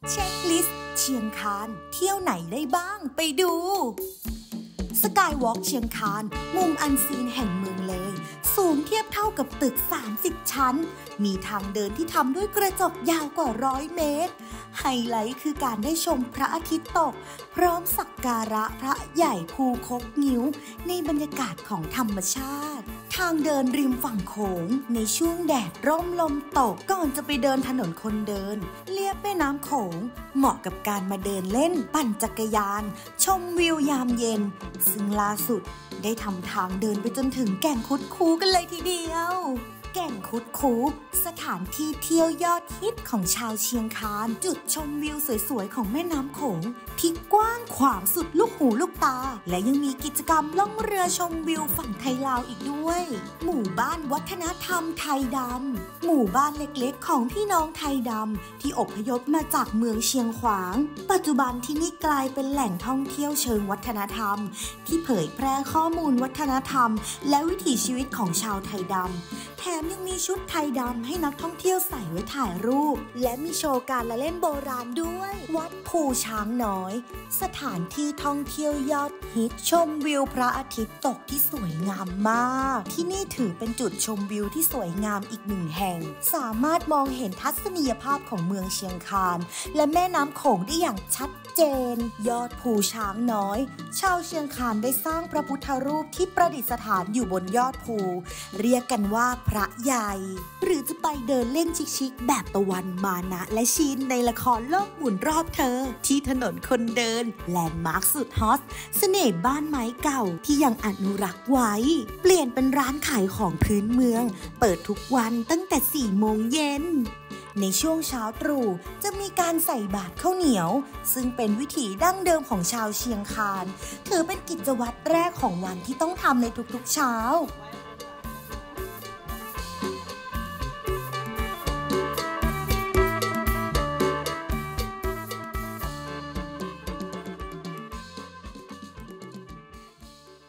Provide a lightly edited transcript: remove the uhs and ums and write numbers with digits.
เช็คลิสต์เชียงคานเที่ยวไหนได้บ้างไปดูสกายวอล์กเชียงคานมุมอันซีนแห่งเมืองเลยสูงเทียบเท่ากับตึก30ชั้นมีทางเดินที่ทำด้วยกระจกยาวกว่า100 เมตรไฮไลท์คือการได้ชมพระอาทิตย์ตกพร้อมสักการะพระใหญ่ภูคกงิ้วในบรรยากาศของธรรมชาติทางเดินริมฝั่งโขงในช่วงแดดร่มลมตกก่อนจะไปเดินถนนคนเดินเลียบแม่น้ำโขงเหมาะกับการมาเดินเล่นปั่นจักรยานชมวิวยามเย็นซึ่งล่าสุดได้ทำทางเดินไปจนถึงแก่งคุดคูกันเลยทีเดียวแก่งคุดคูสถานที่เที่ยวยอดฮิตของชาวเชียงคานจุดชมวิวสวยๆของแม่น้ำโขงที่กว้างขวางสุดลูกหูลูกตาและยังมีกิจกรรมล่องเรือชมวิวฝั่งไทยลาวอีกด้วยหมู่บ้านวัฒนธรรมไทยดำหมู่บ้านเล็กๆของพี่น้องไทยดำที่อพยพมาจากเมืองเชียงขวางปัจจุบันที่นี่กลายเป็นแหล่งท่องเที่ยวเชิงวัฒนธรรมที่เผยแพร่ข้อมูลวัฒนธรรมและวิถีชีวิตของชาวไทยดำแถมยังมีชุดไทยดำให้นักท่องเที่ยวใส่ไว้ถ่ายรูปและมีโชว์การละเล่นโบราณด้วยวัดภูช้างน้อยสถานที่ท่องเที่ยวยอดฮิตชมวิวพระอาทิตย์ตกที่สวยงามมากที่นี่ถือเป็นจุดชมวิวที่สวยงามอีกหนึ่งแห่งสามารถมองเห็นทัศนียภาพของเมืองเชียงคานและแม่น้ำโขงได้อย่างชัดเจนยอดภูช้างน้อยชาวเชียงคานได้สร้างพระพุทธรูปที่ประดิษฐานอยู่บนยอดภูเรียกกันว่าพระใหญ่หรือจะไปเดินเล่นชิคๆแบบตะวันมานะและชินในละครโลกหมุนรอบเธอที่ถนนคนเดินแลนด์มาร์คสุดฮอตเสน่ห์บ้านไม้เก่าที่ยังอนุรักษ์ไว้เปลี่ยนเป็นร้านขายของพื้นเมืองเปิดทุกวันตั้งแต่ 4 โมงเย็นในช่วงเช้าตรู่จะมีการใส่บาตรข้าวเหนียวซึ่งเป็นวิถีดั้งเดิมของชาวเชียงคานถือเป็นกิจวัตรแรกของวันที่ต้องทำในทุกๆเช้า